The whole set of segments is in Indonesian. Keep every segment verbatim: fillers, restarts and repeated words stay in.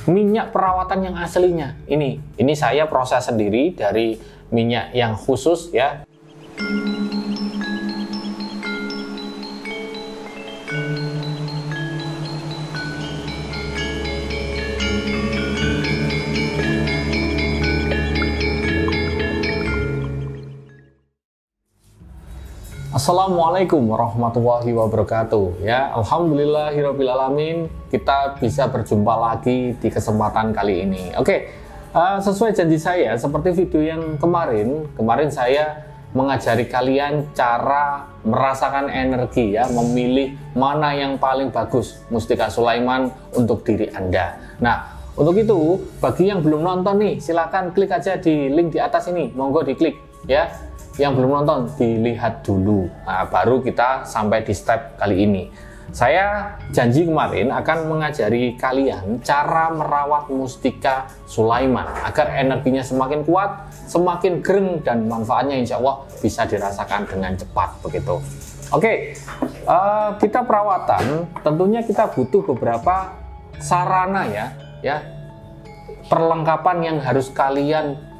minyak perawatan yang aslinya. Ini, ini saya proses sendiri dari minyak yang khusus ya. Assalamualaikum warahmatullahi wabarakatuh. Ya, alhamdulillahirobbilalamin, kita bisa berjumpa lagi di kesempatan kali ini. Oke, uh, sesuai janji saya, seperti video yang kemarin, kemarin saya mengajari kalian cara merasakan energi ya, memilih mana yang paling bagus Mustika Sulaiman untuk diri Anda. Nah, untuk itu, bagi yang belum nonton nih, silakan klik aja di link di atas ini, monggo diklik ya. Yang belum nonton, dilihat dulu. Nah, baru kita sampai di step kali ini. Saya janji kemarin akan mengajari kalian cara merawat Mustika Sulaiman agar energinya semakin kuat, semakin gereng, dan manfaatnya insya Allah bisa dirasakan dengan cepat begitu. Oke, uh, kita perawatan tentunya kita butuh beberapa sarana ya, ya perlengkapan yang harus kalian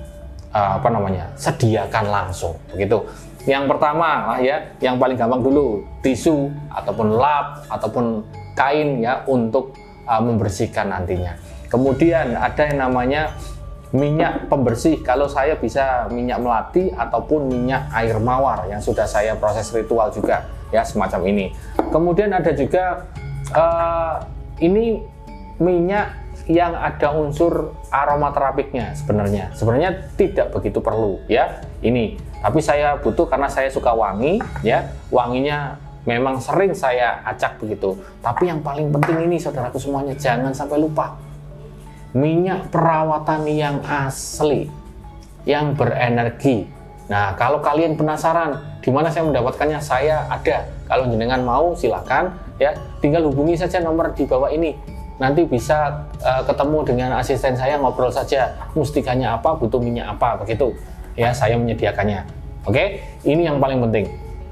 Uh, apa namanya sediakan langsung begitu. Yang pertama lah ya, yang paling gampang dulu, tisu ataupun lap ataupun kain ya untuk uh, membersihkan nantinya. Kemudian ada yang namanya minyak pembersih, kalau saya bisa minyak melati ataupun minyak air mawar yang sudah saya proses ritual juga ya, semacam ini. Kemudian ada juga uh, ini minyak yang ada unsur aromaterapiknya. Sebenarnya sebenarnya tidak begitu perlu ya ini, tapi saya butuh karena saya suka wangi ya, wanginya memang sering saya acak begitu. Tapi yang paling penting ini saudaraku semuanya, jangan sampai lupa minyak perawatan yang asli, yang berenergi. Nah, kalau kalian penasaran di mana saya mendapatkannya, saya ada. Kalau jenengan mau silakan ya, tinggal hubungi saja nomor di bawah ini. Nanti bisa uh, ketemu dengan asisten saya, ngobrol saja mustikanya apa, butuh minyak apa begitu ya, saya menyediakannya. Oke, ini yang paling penting.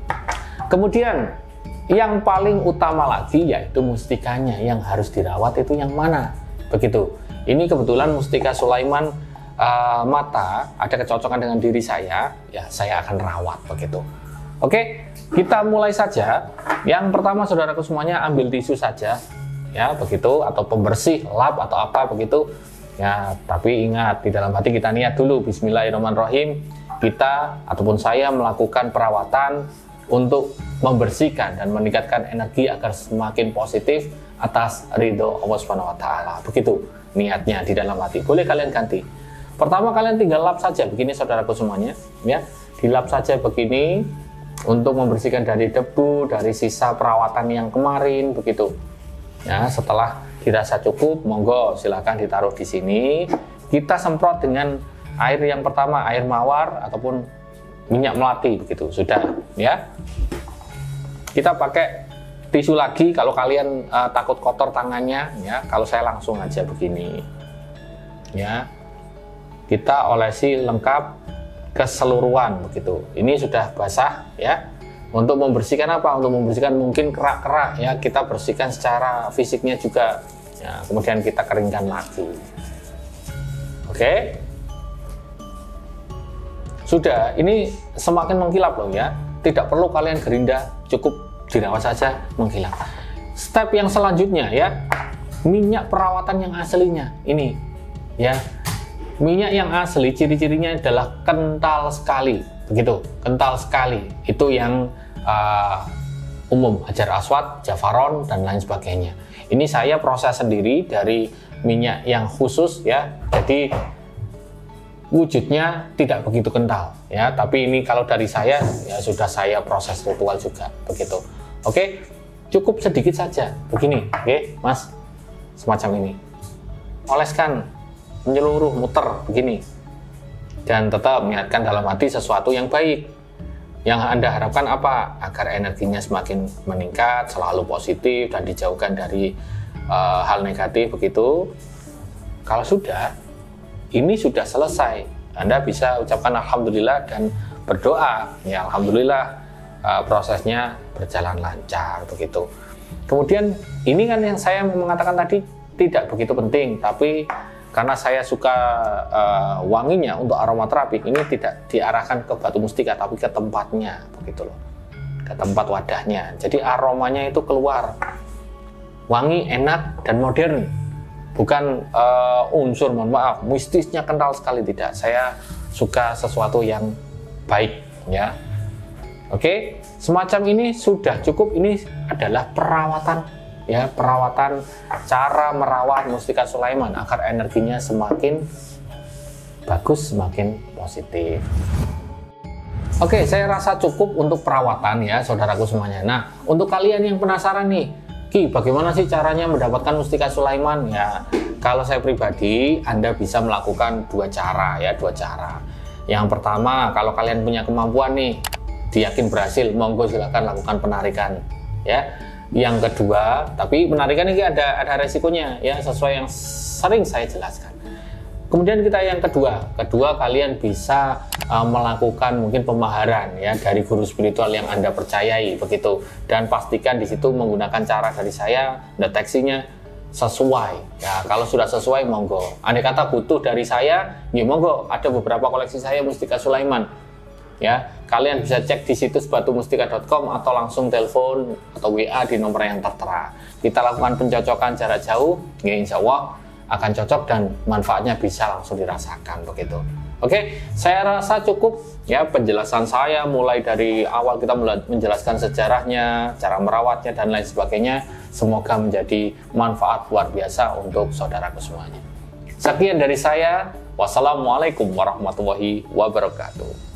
Kemudian yang paling utama lagi yaitu mustikanya yang harus dirawat itu yang mana begitu. Ini kebetulan Mustika Sulaiman uh, mata ada kecocokan dengan diri saya ya, saya akan rawat begitu. Oke, kita mulai saja. Yang pertama saudaraku semuanya, ambil tisu saja ya begitu, atau pembersih lap atau apa begitu ya. Tapi ingat, di dalam hati kita niat dulu bismillahirrahmanirrahim, kita ataupun saya melakukan perawatan untuk membersihkan dan meningkatkan energi agar semakin positif atas ridho Allah Subhanahu wa taala. Begitu niatnya di dalam hati. Boleh kalian ganti. Pertama kalian tinggal lap saja begini saudaraku semuanya ya, dilap saja begini untuk membersihkan dari debu, dari sisa perawatan yang kemarin begitu. Ya, setelah dirasa cukup, monggo silahkan ditaruh di sini. Kita semprot dengan air yang pertama, air mawar ataupun minyak melati begitu, sudah ya. Kita pakai tisu lagi kalau kalian uh, takut kotor tangannya ya. Kalau saya langsung aja begini ya. Kita olesi lengkap keseluruhan begitu. Ini sudah basah ya. Untuk membersihkan apa? Untuk membersihkan mungkin kerak-kerak ya, kita bersihkan secara fisiknya juga ya, kemudian kita keringkan lagi. Oke, sudah, ini semakin mengkilap loh ya, tidak perlu kalian gerinda, cukup dirawat saja mengkilap. Step yang selanjutnya ya, minyak perawatan yang aslinya ini ya. Minyak yang asli ciri-cirinya adalah kental sekali begitu, kental sekali. Itu yang uh, umum, Hajar Aswad, Jafaron, dan lain sebagainya. Ini saya proses sendiri dari minyak yang khusus ya, jadi wujudnya tidak begitu kental ya, tapi ini kalau dari saya ya sudah saya proses ritual juga begitu. Oke, cukup sedikit saja begini, oke mas, semacam ini, oleskan menyeluruh, muter begini. Dan tetap niatkan dalam hati sesuatu yang baik. Yang Anda harapkan apa? Agar energinya semakin meningkat, selalu positif, dan dijauhkan dari uh, hal negatif begitu. Kalau sudah, ini sudah selesai, Anda bisa ucapkan Alhamdulillah dan berdoa, ya Alhamdulillah uh, prosesnya berjalan lancar begitu. Kemudian ini kan yang saya mengatakan tadi, tidak begitu penting, tapi karena saya suka uh, wanginya untuk aromaterapi, ini tidak diarahkan ke batu mustika tapi ke tempatnya, begitu loh, ke tempat wadahnya. Jadi aromanya itu keluar wangi, enak dan modern, bukan uh, unsur, mohon maaf, mistisnya kental sekali, tidak. Saya suka sesuatu yang baik, ya. Oke, semacam ini sudah cukup. Ini adalah perawatan, ya, perawatan cara merawat mustika Sulaiman agar energinya semakin bagus, semakin positif. Oke, saya rasa cukup untuk perawatan, ya, saudaraku semuanya. Nah, untuk kalian yang penasaran nih, Ki, bagaimana sih caranya mendapatkan mustika Sulaiman? Ya, kalau saya pribadi, Anda bisa melakukan dua cara, ya, dua cara. Yang pertama, kalau kalian punya kemampuan nih, diyakin berhasil, monggo silakan lakukan penarikan, ya. Yang kedua, tapi penarikan ini ada ada resikonya, ya, sesuai yang sering saya jelaskan. Kemudian kita yang kedua, kedua kalian bisa uh, melakukan mungkin pemaharan, ya, dari guru spiritual yang Anda percayai, begitu. Dan pastikan di situ menggunakan cara dari saya, deteksinya sesuai. Ya, kalau sudah sesuai, monggo. Andai kata butuh dari saya, ya monggo. Ada beberapa koleksi saya mustika Sulaiman. Ya, kalian bisa cek di situs batu mustika dot com atau langsung telepon atau W A di nomor yang tertera. Kita lakukan pencocokan jarak jauh, ya, insya Allah akan cocok dan manfaatnya bisa langsung dirasakan, begitu. Oke, saya rasa cukup, ya, penjelasan saya mulai dari awal kita menjelaskan sejarahnya, cara merawatnya dan lain sebagainya. Semoga menjadi manfaat luar biasa untuk saudaraku semuanya. Sekian dari saya. Wassalamualaikum warahmatullahi wabarakatuh.